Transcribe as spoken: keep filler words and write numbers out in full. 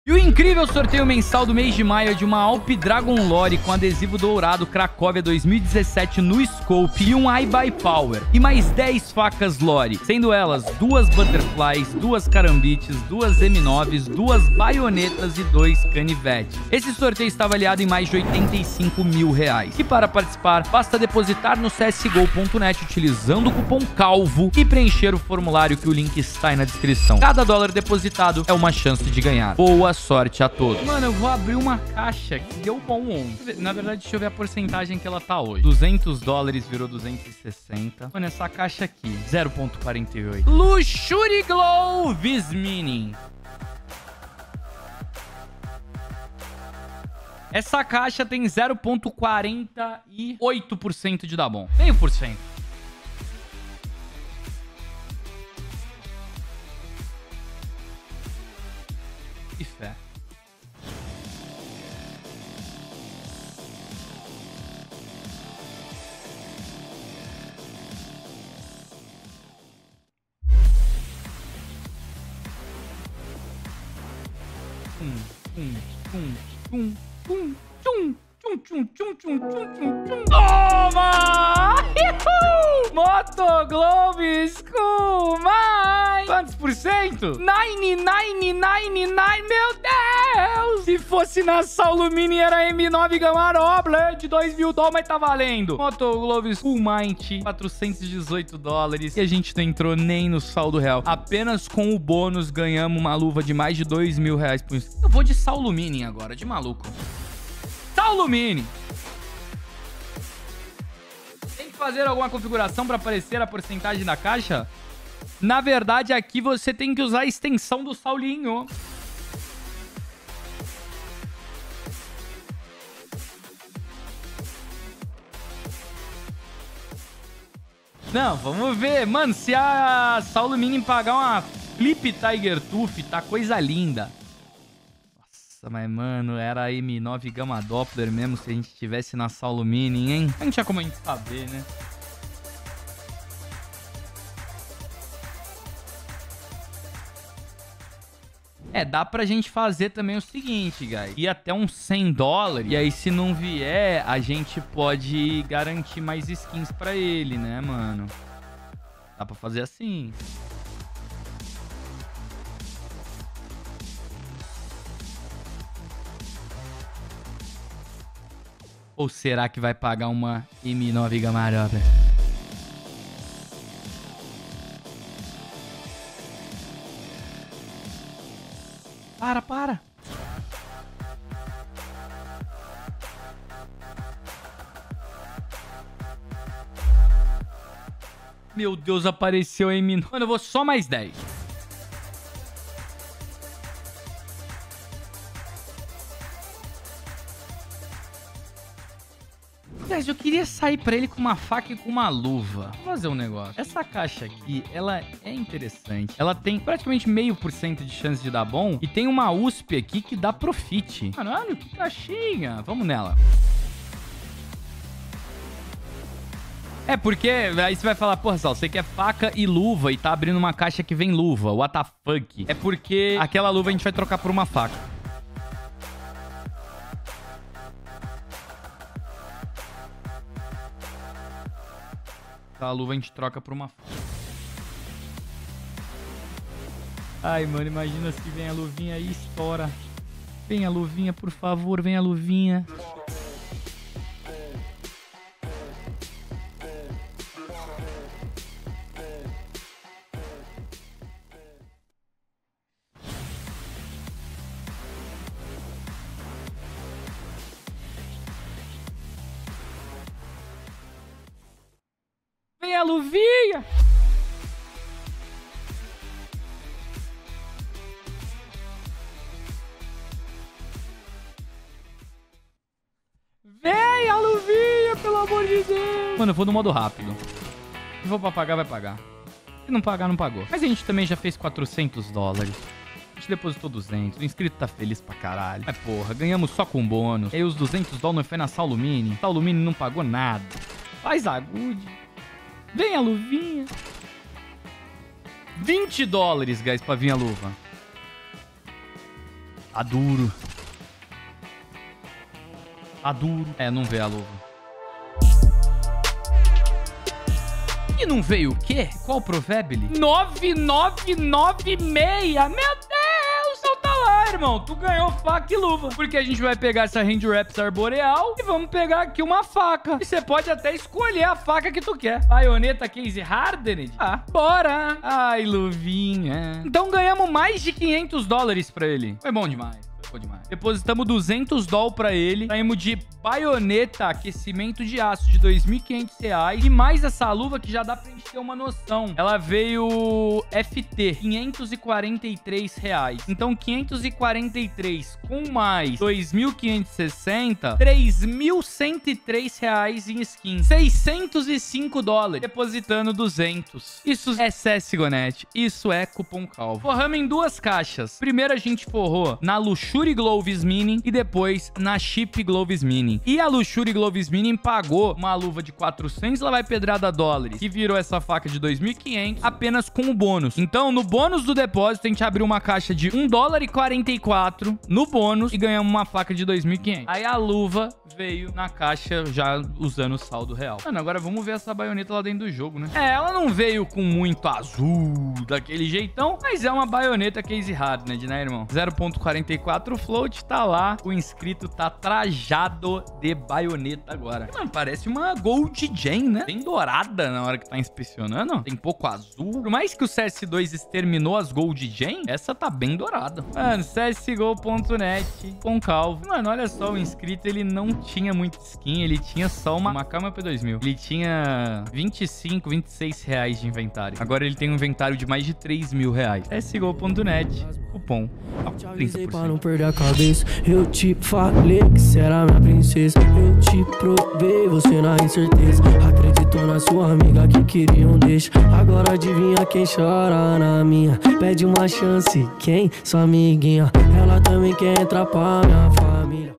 E o incrível sorteio mensal do mês de maio é de uma Alp Dragon Lore com adesivo dourado Cracóvia dois mil e dezessete no Scope e um iBuyPower. E mais dez facas Lore, sendo elas duas Butterflies, duas Carambites, duas M noves, duas Baionetas e dois Canivetes. Esse sorteio está avaliado em mais de oitenta e cinco mil reais. E para participar, basta depositar no c s g o ponto net utilizando o cupom CALVO e preencher o formulário que o link está aí na descrição. Cada dólar depositado é uma chance de ganhar. Boa sorte a todos. Mano, eu vou abrir uma caixa que deu bom ontem. Na verdade, deixa eu ver a porcentagem que ela tá hoje. duzentos dólares virou duzentos e sessenta. Mano, essa caixa aqui, zero ponto quarenta e oito. Luxury Glow Vismini. Essa caixa tem zero ponto quarenta e oito por cento de dar bom. Meio por cento. Que fé. Hum, hum, hum, hum, hum, hum. Tchum, tchum, tchum, tchum, tchum, tchum, tchum. Toma! Motoglove School mais! Quantos por cento? nove nove nove nove, meu Deus! Se fosse na Saulo Mini era M nove Gamma Dobler de dois mil dólares, mas tá valendo. Motoglove School Mind, quatrocentos e dezoito dólares. E a gente não entrou nem no saldo real. Apenas com o bônus ganhamos uma luva de mais de dois mil reais por isso. Eu vou de Saulo Mini agora, de maluco. Saulo Mini. Tem que fazer alguma configuração para aparecer a porcentagem da caixa? Na verdade, aqui você tem que usar a extensão do Saulinho. Não, vamos ver. Mano, se a Saulo Mini pagar uma Flip Tiger Tooth, tá coisa linda. Mas, mano, era a M nove Gamma Doppler mesmo se a gente tivesse na Saulo Mini, hein? Não tinha como a gente saber, né? É, dá pra gente fazer também o seguinte, guys. Ir até uns cem dólares. E aí, se não vier, a gente pode garantir mais skins pra ele, né, mano? Dá pra fazer assim. Ou será que vai pagar uma M nove Gamma Doppler? Para, para. Meu Deus, apareceu a M nove. Mano, eu vou só mais dez. Guys, eu queria sair pra ele com uma faca e com uma luva. Vou fazer um negócio. Essa caixa aqui, ela é interessante. Ela tem praticamente meio por cento de chance de dar bom. E tem uma U S P aqui que dá profit. Caralho, que caixinha. Vamos nela. É porque aí você vai falar, porra, Sal, você quer faca e luva e tá abrindo uma caixa que vem luva. What the fuck? É porque aquela luva a gente vai trocar por uma faca. A luva a gente troca por uma faca. Ai, mano, imagina se vem a luvinha aí e estoura. Vem a luvinha, por favor, vem a luvinha. Vem a luvinha! Vem a luvinha, pelo amor de Deus! Mano, eu vou no modo rápido. Se for pra pagar, vai pagar. Se não pagar, não pagou. Mas a gente também já fez quatrocentos dólares. A gente depositou duzentos. O inscrito tá feliz pra caralho. Mas porra, ganhamos só com bônus. E aí os duzentos dólares foi na Saulo Mini. Saulo Mini não pagou nada. Faz agude. Vem a luvinha. vinte dólares, guys, pra vir a luva. Tá duro. Tá duro. É, não veio a luva. E não veio o quê? Qual o Provably? nove nove nove seis. Meu Deus, solta lá, irmão. Tu ganhou faca e luva. Porque a gente vai pegar essa Handwraps Arboreal e vamos pegar aqui uma faca. E você pode até escolher a faca que tu quer. Baioneta Case Hardened? Ah, bora. Ai, luvinha. Então ganhamos mais de quinhentos dólares pra ele. Foi bom demais. Demais. Depositamos duzentos dólares pra ele. Saímos de baioneta, aquecimento de aço de dois mil e quinhentos reais. E mais essa luva que já dá pra gente ter uma noção. Ela veio F T, quinhentos e quarenta e três reais. Então, quinhentos e quarenta e três com mais dois mil quinhentos e sessenta, três mil cento e três reais em skin. seiscentos e cinco dólares. Depositando duzentos. Isso é C S G O ponto net. Isso é cupom calvo. Forramos em duas caixas. Primeiro a gente forrou na Luxury Gloves Mini e depois na Chip Gloves Mini. E a Luxury Gloves Mini pagou uma luva de quatrocentos, ela vai pedrada dólares, que virou essa faca de dois mil e quinhentos apenas com o bônus. Então, no bônus do depósito, a gente abriu uma caixa de um dólar e quarenta e quatro no bônus e ganhamos uma faca de dois mil e quinhentos. Aí a luva veio na caixa já usando o saldo real. Mano, agora vamos ver essa baioneta lá dentro do jogo, né? É, ela não veio com muito azul, daquele jeitão, mas é uma baioneta Case Hardened, né, irmão? zero ponto quarenta e quatro float, tá lá. O inscrito tá trajado de baioneta agora. Mano, parece uma Gold Gem, né? Bem dourada na hora que tá inspecionando. Tem pouco azul. Por mais que o C S dois exterminou as Gold Gem, essa tá bem dourada. Mano, C S G O ponto net com calvo. Mano, olha só, o inscrito, ele não tinha muita skin. Ele tinha só uma, uma Kama P dois mil. Ele tinha vinte e cinco, vinte e seis reais de inventário. Agora ele tem um inventário de mais de três mil reais. C S G O ponto net, cupom trinta por cento. A cabeça, eu te falei que você era minha princesa. Eu te provei, você na incerteza. Acreditou na sua amiga que queria um deixo. Agora adivinha quem chora na minha. Pede uma chance, quem? Sua amiguinha. Ela também quer entrar pra minha família.